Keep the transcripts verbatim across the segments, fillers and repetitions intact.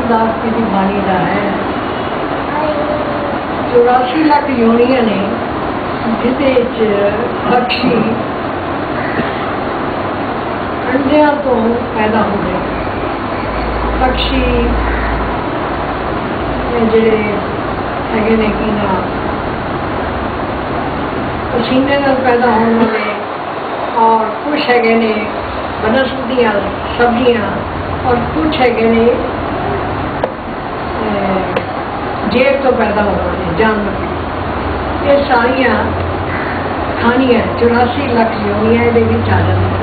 रामदास जी की बाणी का है। चौरासी लाख योनियां ने जिसे पक्षी अंडिया तो पैदा हो गए। पक्षी ਜਿਹੜੇ ਹੈਗੇ ਨੇ ਕੀ ਨਾ पसीने ਨਾਲ पैदा होने वाले, और कुछ है ने वनस्पतियाँ सब्जियाँ, और कुछ है ने जेब तो पैदा होने वाले जानवर। ये सारिया खानियाँ चौरासी लाख योनियां ये आ जाती।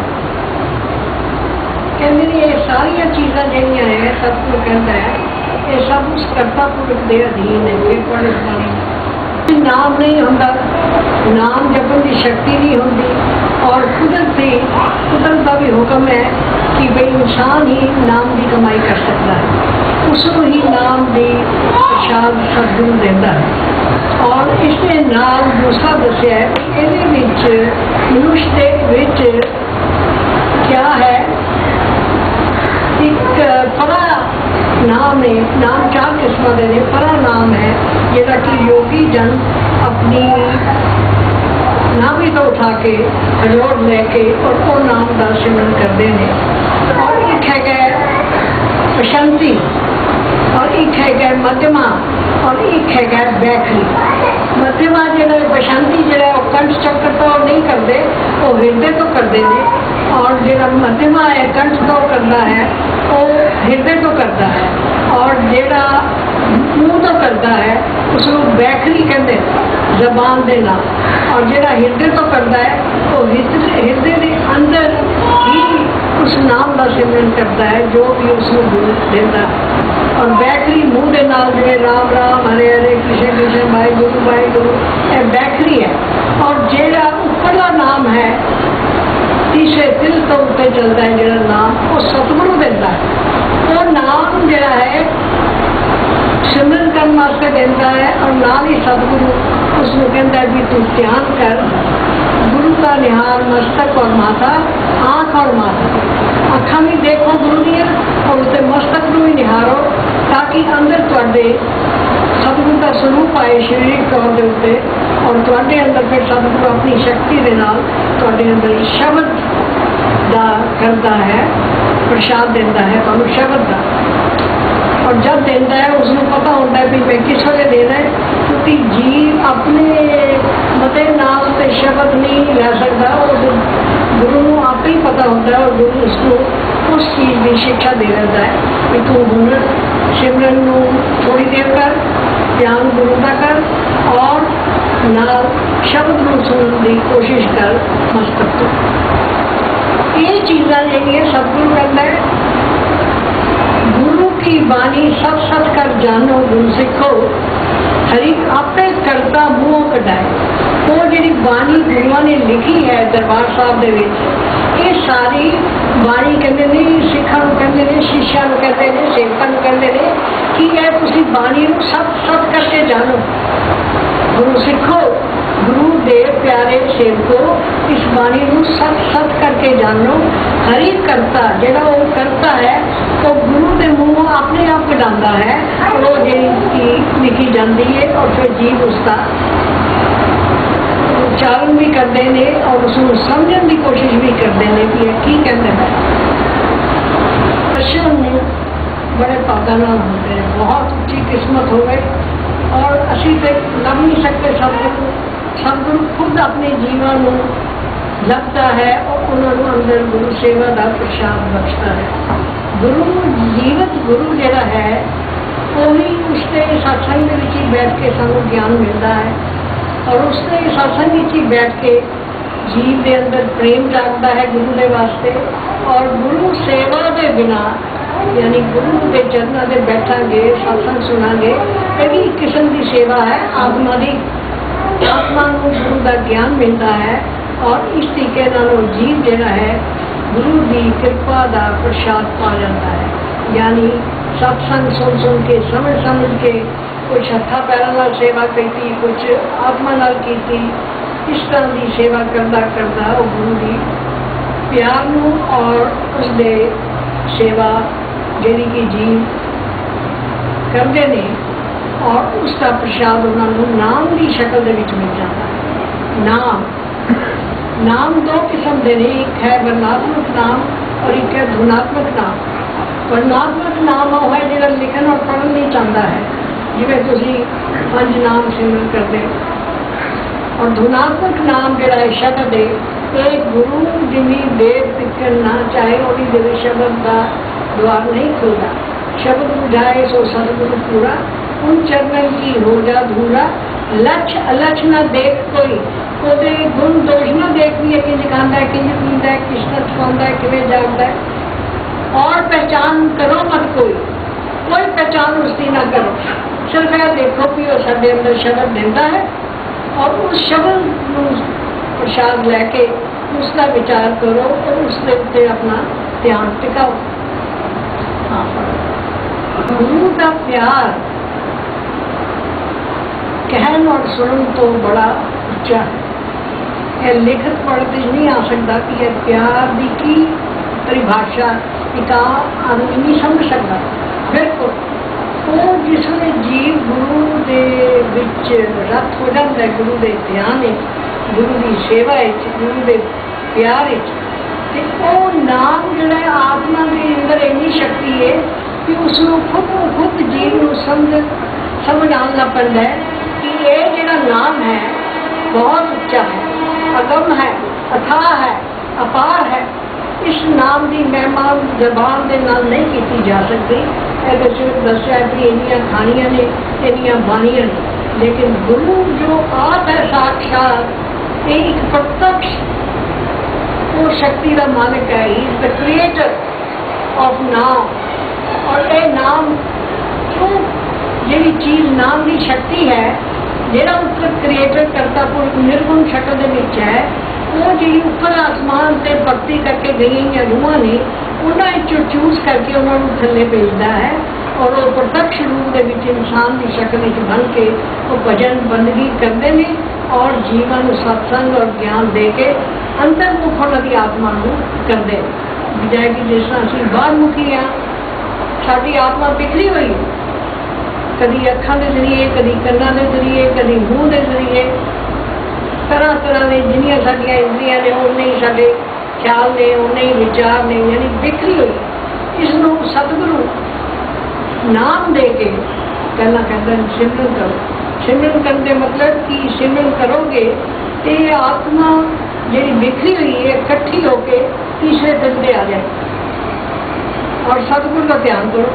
कहते ने ये सारिया चीज़ा जड़ियाँ है सब कुछ कहता है ये सब उस कर्ता पुरख के अधीन है। फिर पढ़े पानी नाम नहीं होता, नाम जपन की शक्ति नहीं होती, और कुदरत से कुदरत का भी हुक्म है कि भाई इंसान ही नाम की कमाई कर सकता है, उसको ही नाम की प्रसाद सदगुरु देता है। और इसने नाम दूसरा दसिया है ये मनुष्य के क्या है, एक परा नाम है। नाम चार किस्म के ने। परा नाम है जिहड़ा कि योगी जन अपनी नाभि तो उठा के हजोड़ लेके और वो नाम का सिमरन करते हैं। और एक है प्रशांति, और एक है मध्यमा, और एक है बैखरी। मध्यमा जो प्रशांति जो कंठ चक्र तो नहीं करते, वो हृदय तो करते हैं, और जो मध्यमा है कंठ तो करता है वो हृदय तो करता है, और जोड़ा मुँह तो करता है उसको बैखरी कहते जबान के नाम, और जोड़ा हृदय तो करता है वो हृदय के अंदर ही उस नाम का सिमरन करता है जो भी उसको गुरु देता है। और बैखरी मुँह के नाल जो राम राम हरे हरे कृष्ण कृष्ण भाई गुरु भाई गुरु ये बैखरी है। और जोड़ा ऊपरला नाम है तीसरे दिल तो उत्ते चलता है जो नाम वो सतगुरु देता है। वो नाम जोड़ा है सिमरन करने वास्ते देता है, और नाल ही सतगुरु उसको कहता है भी तू ध्यान कर गुरु का निहार मस्तक और माथा, आँख और माथा। अखा भी देखो गुरु दिया और उसके मस्तक को भी निहारो, ताकि अंदर थोड़े सतगुरु का स्वरूप आए शरीर तौर के उत्ते, और थोड़े अंदर फिर सतगुरु अपनी शक्ति के नाल थोड़े अंदर शब्द का करता है, प्रसाद देता है तो शब्द का। और जब देता है उसको पता होता है भी मैं किस वजह देना है, क्योंकि जीव अपने मते नाम से शब्द नहीं लै सकता, और गुरु को आप ही पता होता है, और गुरु उसको उस चीज़ की शिक्षा दे देता है कि तू हुनर सिमरन को थोड़ी देर कर, ध्यान गुरु का कर, और नाल शब्द को सुनने की कोशिश कर मस्तक तो। ये चीज़ा जी सतगुरु कहता है गुरु की बानी सत सत कर जानो गुरु सिखो, हरि आपे करता मुँह कटाए। वो जी बानी गुरुआ ने लिखी है दरबार साहब के, ये सारी बाणी कहते हैं सिखा कहते हैं, शिष्या कहते हैं, सेवकों कहते हैं कि यह तुसी बाणी को सत सत करके जानो। गुरु सिखो गुरु दे प्यारे सेवको इस बाणी को सत सत करके जानो। हरि करता जेड़ा वो करता है तो गुरु के मुँह अपने आप कटाता है, वो जी लिखी जाती है, और फिर जीव उसका उच्चारण भी करते हैं और उसको समझने की कोशिश भी करते हैं कि की कहते हैं। दर्शन बड़े पागा नाल होते हैं, बहुत अच्छी किस्मत हो गई, और असी तो लभ नहीं सकते सतगुरु। सतगुरु खुद अपने जीवन को लगता है और उन्होंने अंदर गुरु सेवा का प्रसाद बख्शता है। गुरु जीवित गुरु जरा है वही उसके सत्संग में बैठ के सानू ज्ञान मिलता है, और उसके सत्संग में बैठ के जीव के अंदर प्रेम जागता है गुरु के वास्ते। और गुरु सेवा के बिना यानी गुरु के चरणों से बैठांगे सत्संग सुनांगे, ये भी एक किस्म की सेवा है। आत्मा की आत्मा को गुरु का ज्ञान मिलता है, और इस तरीके नाल जीव जरा है गुरु की कृपा का प्रसाद पा जाता है। यानी सत्संग सुन सुन के समझ समझ के कुछ हथा पैरों नाल सेवा की, कुछ आत्मा नाल की, इस तरह की सेवा करता करता वो गुरु की प्यार नूं और उसके सेवा जी की जीव करते हैं और उसका प्रसाद उन्होंने नाम की शक्ल के विच मिल जाता है। नाम नाम दो किस्म के ने, एक है वर्णात्मक नाम और एक है धुनात्मक नाम। वर्णात्मक नाम वो है जो लिखन और पढ़न नहीं चाहता है, जिवें तुसीं पंज नाम सिमरन करते हो। और धुनात्मक नाम जोड़ा है शब्द है, एक गुरु जिनी देर तिकन ना चाहे उन्हीं दे शब्द का द्वार नहीं खुलता। शब्द बुझाए सो सतगुरु पूरा, उन चरणन की हो जा धूरा। लक्ष्य अलक्ष न देख कोई, कोदे गुण दोष न देख भी कि खांदा है, किंज पींदा है, किस तरह सोंदा है, किवें जागदा है। और पहचान करो मत कोई, कोई पहचान उसकी ना करो। सिर्फ यह देखो कि वो साडे अंदर शब्द देता है और उस शब्द प्रसाद लैके उसका विचार करो और उसके उत्ते अपना ध्यान टिकाओ। हाँ, गुरु का प्यार कहन और सुनन तो बड़ा उच्चा है। यह लिखत पढ़ते नहीं आ सकता कि यह प्यार की की परिभाषा एक आदमी नहीं समझ सकता। बिल्कुल वो जिसने जीव गुरु के विच रत हो जाता है, गुरु के ध्यान, गुरु की सेवा, गुरु के प्यार, तो नाम जो आत्मा के अंदर इन्नी शक्ति है कि उसको खुद खुद जीव को समझ समझ आना पैदा है कि ये जो नाम है बहुत उच्चा है, अगम है, अथाह है, अपार है। इस नाम की महिमा जबान के नाल नहीं की जा सकती। अगर सिर्फ दसिया कि इनिया खानियां ने, इनिया बाणियां ने, लेकिन गुरु जो आप है साक्षात एक प्रत्यक्ष वो शक्ति का मालिक है, he is the creator of naam. और ये नाम क्यों जी चीज नाम की शक्ति है, जोड़ा उत्तर क्रिएटर करता कोई निर्गुण शक्ल के है, वो जी ऊपर आसमान से भक्ति करके गई या रूहां ने उन्होंने चूज करके उन्होंने थले भेजता है और वो प्रत्यक्ष रूप के इंसान की शक्ल बन के वो भजन बंदगी करते हैं और जीवन सत्संग और ज्ञान दे के अंतर्मुख उन्होंने आत्मा करते। बजाय कि जिस तरह असं बाहर मुखी हाँ, साड़ी आत्मा बिखरी हुई है, कभी अखा के जरिए, कभी कन्ना के जरिए, कभी मूँह के जरिए, तरह तरह के जिन्नियां साडियां इंद्रियां ने उन्ने ही साडे ख्याल ने, उन्ने ही विचार ने, यानी बिखरी हुई। इसनों सतगुरु नाम दे के पहला कहते हैं सिमरन करो। सिमरन करने मतलब कि सिमरन करोगे तो ये आत्मा जी बिखरी हुई है इकट्ठी होके तीसरे दिन पे आ जाए और सतगुरु का ध्यान करो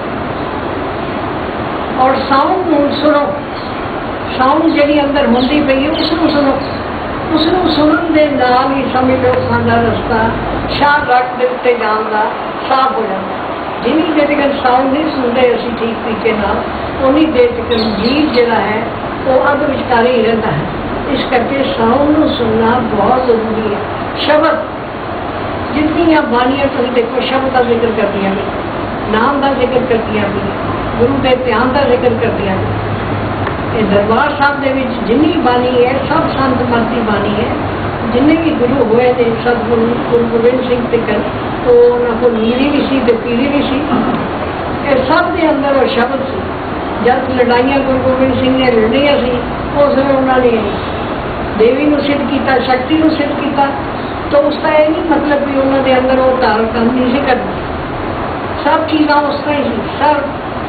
और साउंड सुनो। साउंड जी अंदर होंगी पई है उसनों सुनो, उसनों सुनन के नाल ही समझ लो साडा रस्ता शाह घाट के उत्ते जान का साफ हो जाता। जिन्नी देर तक साउंड नहीं सुनते असी ठीक तरीके उन्नी देर तक जीव जोड़ा है वो अध विचकार ही रहता है। इस करके साउंड को सुनना बहुत जरूरी है। शब्द जितनी बाणियां तुम देखो शब्द का जिक्र करदियां भी, नाम का जिक्र करदियां भी, गुरु के ध्यान का जिक्र करदियां भी। दरबार साहब के जिन्नी बाणी है सब संत मरती बाणी है। जिन्हें भी गुरु हुए थे सतगुरु गुरु गोबिंद सिंह तक तो उन्होंने को नीरी भी सी पीरी भी सी, ये सब के अंदर वो शब्द सी। जब लड़ाइयाँ गुरु गोबिंद सिंह ने लड़निया सी उस समय उन्होंने देवी को सिद्ध किया, शक्ति को सिद्ध किया, तो उसका यह नहीं मतलब भी उन्होंने अंदर वो तार काम नहीं से करती, सब चीज़ा उस तरह ही सब।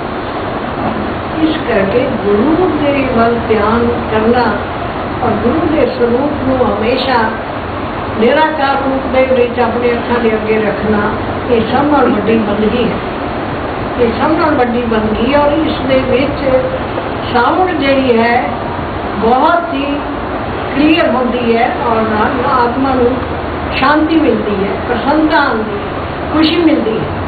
इस करके गुरु के वल ध्यान करना और गुरु के स्वरूप को हमेशा निराकार रूप के अपने अखा के अगे रखना, ये सब नाल वड्डी बंदगी है, ये सब नाल वड्डी बंदगी। और इस साउंड जी है बहुत ही क्लीयर होती है और आत्मा को शांति मिलती है, प्रसन्नता आती है, खुशी मिलती है।